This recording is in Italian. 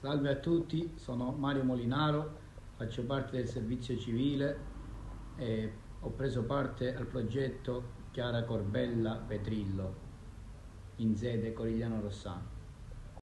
Salve a tutti, sono Mario Molinaro, faccio parte del servizio civile e ho preso parte al progetto Chiara Corbella Petrillo in sede Corigliano Rossano.